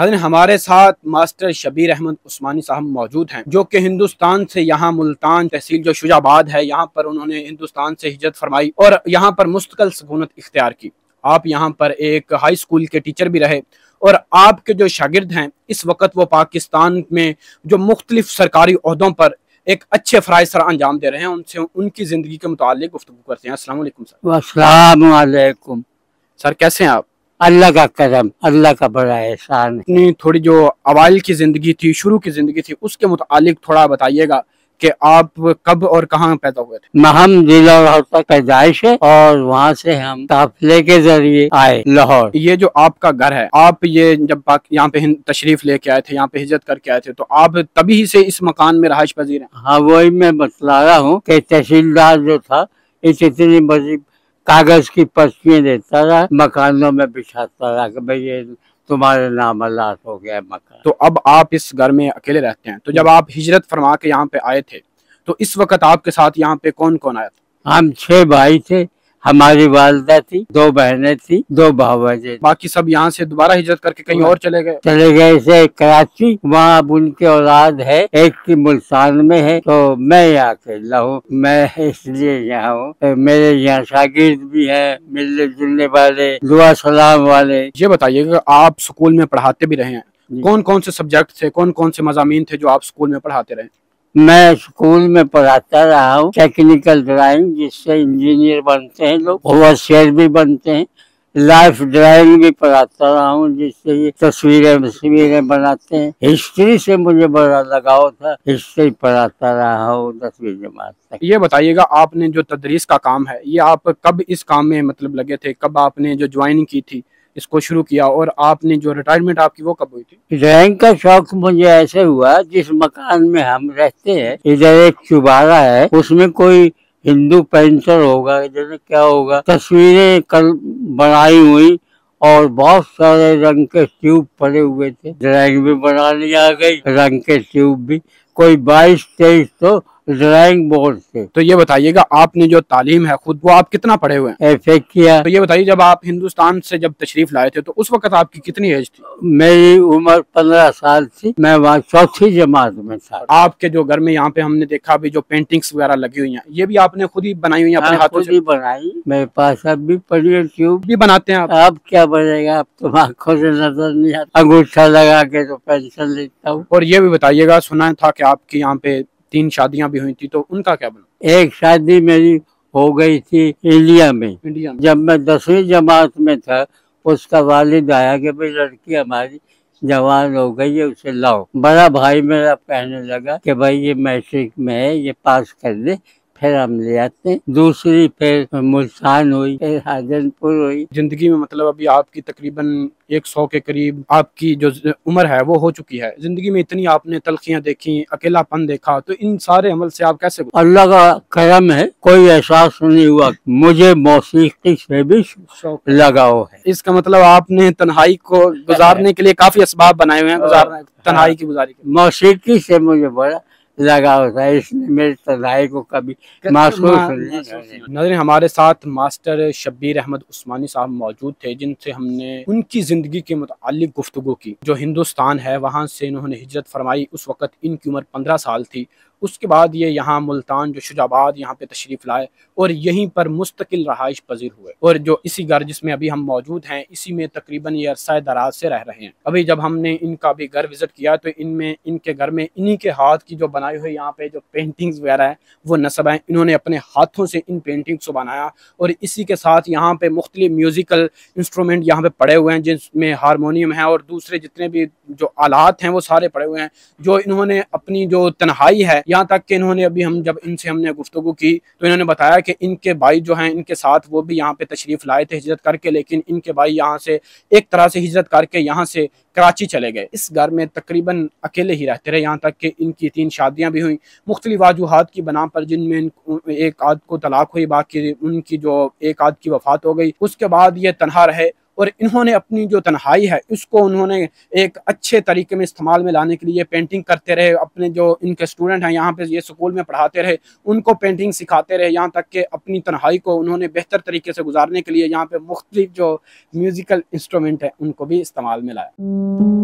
नाज़रीन, हमारे साथ मास्टर शब्बीर अहमद उस्मानी साहब मौजूद हैं, जो कि हिंदुस्तान से यहाँ मुल्तान तहसील जो शुजाबाद है, यहाँ पर उन्होंने हिंदुस्तान से हिजरत फरमाई और यहाँ पर मुस्तकिल सकूनत इख्तियार की। आप यहाँ पर एक हाई स्कूल के टीचर भी रहे और आपके जो शागिर्द हैं इस वक्त वो पाकिस्तान में जो मुख्तलिफ सरकारी ओहदों पर एक अच्छे फ़राइज़ सर अंजाम दे रहे हैं, उनसे उनकी ज़िंदगी के मुतालिक गुफ्तगू करते हैं। अस्सलाम वालेकुम सर। अस्सलाम वालेकुम। सर कैसे हैं आप? अल्लाह का करम, अल्लाह का बड़ा एहसान है। अपनी थोड़ी जो अवाइल की ज़िंदगी थी, शुरू की ज़िंदगी थी, उसके मुतालिक थोड़ा बताइएगा कि आप कब और कहाँ पैदा हुए थे? हम जिला लाहौर का पैदाइश है और वहाँ से हम काफिले के जरिए आए लाहौर। ये जो आपका घर है, आप ये जब यहाँ पे तशरीफ लेके आए थे, यहाँ पे हिजरत करके आए थे, तो आप तभी से इस मकान में रहायश पजीर हैं? हाँ, वही मैं बतला रहा हूँ कि तहसीलदार जो था इतनी बड़ी कागज की पर्चियाँ देता रहा, मकानों में बिछाता रहा कि भाई ये तुम्हारे नाम अल्लाह हो गया मकान। तो अब आप इस घर में अकेले रहते हैं, तो जब आप हिजरत फरमा के यहाँ पे आए थे तो इस वक्त आपके साथ यहाँ पे कौन कौन आया था? हम 6 भाई थे, हमारी वालदा थी, 2 बहनें थी, 2 भावजे। बाकी सब यहाँ से दोबारा हिजरत करके कहीं और चले गए से कराची। वहाँ अब उनके औलाद है, एक की मुल्तान में है, तो मैं यहाँ अकेला हूँ। मैं इसलिए यहाँ हूँ, मेरे यहाँ शागिर्द भी हैं, मिलने जुलने वाले, दुआ सलाम वाले। ये बताइएगा, आप स्कूल में पढ़ाते भी रहे हैं, कौन कौन से सब्जेक्ट थे, कौन कौन से मज़ामीन थे जो आप स्कूल में पढ़ाते रहे? मैं स्कूल में पढ़ाता रहा हूँ टेक्निकल ड्राइंग, जिससे इंजीनियर बनते हैं लोग, ओवरसियर भी बनते हैं। लाइफ ड्राइंग भी पढ़ाता रहा हूँ, जिससे ये तस्वीरें बनाते हैं। हिस्ट्री से मुझे बड़ा लगाव था, हिस्ट्री पढ़ाता रहा हूँ 10वीं जमात तक। ये बताइएगा, आपने जो तदरीस का काम है, ये आप कब इस काम में मतलब लगे थे, कब आपने जो ज्वाइनिंग की थी इसको शुरू किया, और आपने जो रिटायरमेंट आपकी वो कब हुई थी? ड्राइंग का शौक मुझे ऐसे हुआ, जिस मकान में हम रहते हैं इधर एक चुबारा है, उसमें कोई हिंदू पेंटर होगा, जैसे क्या होगा, तस्वीरें कल बनाई हुई और बहुत सारे रंग के ट्यूब पड़े हुए थे। ड्राइंग भी बनानी आ गई, रंग के ट्यूब भी, कोई 22-23 तो ड्राइंग बोर्ड से। तो ये बताइएगा, आपने जो तालीम है खुद, वो आप कितना पढ़े हुए हैं? ऐसे किया। तो ये बताइए, जब आप हिंदुस्तान से जब तशरीफ लाए थे तो उस वक्त आपकी कितनी एज थी? मेरी उम्र 15 साल थी, मैं वहाँ 4थी जमात में था। आपके जो घर में यहाँ पे हमने देखा भी जो पेंटिंग्स वगैरह लगी हुई हैं, ये भी आपने खुद ही बनाई हुई हैं अपने हाथों से? बनाई, मेरे पास अब भी पड़ी है ट्यूब। भी बनाते हैं आप? अब क्या बनेगा, अब तो आंखों से नजर नहीं आता, अंगूठा लगा के तो पेंसिल लेता हूँ। और ये भी बताइएगा, सुना था कि आपके यहाँ पे 3 शादियां भी हुई थी, तो उनका क्या बना? एक शादी मेरी हो गई थी इंडिया में। जब मैं 10वीं जमात में था, उसका वालिद आया कि भाई लड़की हमारी जवान हो गई है, उसे लाओ। बड़ा भाई मेरा कहने लगा कि भाई ये मैट्रिक में है, ये पास कर दे, फिर हम ले आते हैं। दूसरी फिर मुल्तान हुई, फिर हाजनपुर हुई। जिंदगी में मतलब अभी आपकी तकरीबन 100 के करीब आपकी जो उम्र है वो हो चुकी है। जिंदगी में इतनी आपने तलखियां देखी, अकेलापन देखा, तो इन सारे अमल से आप कैसे? अल्लाह का करम है, कोई एहसास नहीं हुआ। मुझे मौसीकी से भी शौक लगाव है। इसका मतलब आपने तन्हाई को गुजारने के लिए काफी असबाब बनाए हुए हैं, गुजारने तन्हाई की गुजारी। मौसीकी से मुझे बड़ा लगाव था, इसलिए मेरी तन्हाई को कभी महसूस नहीं। नाज़रीन, हमारे साथ मास्टर शब्बीर अहमद उस्मानी साहब मौजूद थे, जिनसे हमने उनकी ज़िंदगी के मुतालिक गुफ्तगू की। जो हिंदुस्तान है वहाँ से इन्होंने हिजरत फरमाई, उस वक़्त इनकी उम्र 15 साल थी। उसके बाद ये यहाँ मुल्तान जो शुजाबाद यहाँ पे तशरीफ़ लाए और यहीं पर मुस्तकिल रहाइश पजीर हुए। और जो इसी घर जिसमें अभी हम मौजूद हैं, इसी में तकरीबन ये अरसा दराज से रह रहे हैं। अभी जब हमने इनका भी घर विज़िट किया तो इनमें इनके घर में इन्हीं के हाथ की जो बनाई हुई यहाँ पे जो पेंटिंग्स वगैरह है वो नस्ब हैं। इन्होंने अपने हाथों से इन पेंटिंग्स को बनाया और इसी के साथ यहाँ पे मुख्तलिफ म्यूज़िकल इंस्ट्रूमेंट यहाँ पे पड़े हुए हैं, जिसमें हारमोनियम है और दूसरे जितने भी जो आलात हैं वो सारे पड़े हुए हैं, जो इन्होंने अपनी जो तन्हाई है, यहाँ तक कि इन्होंने अभी जब हमने गुफ्तगू की तो इन्होंने बताया कि इनके भाई जो हैं इनके साथ वो भी यहाँ पे तशरीफ़ लाए थे हिजरत करके, लेकिन इनके भाई यहाँ से एक तरह से हिजरत करके यहाँ से कराची चले गए। इस घर में तकरीबन अकेले ही रहते रहे, यहाँ तक कि इनकी 3 शादियाँ भी हुई मुख्तलिफ वजूहात की बना पर, जिनमें एक आध को तलाक हुई, बाकी उनकी जो एक आध की वफ़ात हो गई। उसके बाद ये तनहा रहे और इन्होंने अपनी जो तन्हाई है इसको उन्होंने एक अच्छे तरीके में इस्तेमाल में लाने के लिए पेंटिंग करते रहे। अपने जो इनके स्टूडेंट हैं यहाँ पे ये स्कूल में पढ़ाते रहे, उनको पेंटिंग सिखाते रहे, यहाँ तक कि अपनी तन्हाई को उन्होंने बेहतर तरीके से गुजारने के लिए यहाँ पे मुख्तलिफ जो म्यूज़िकल इंस्ट्रूमेंट है उनको भी इस्तेमाल में लाया।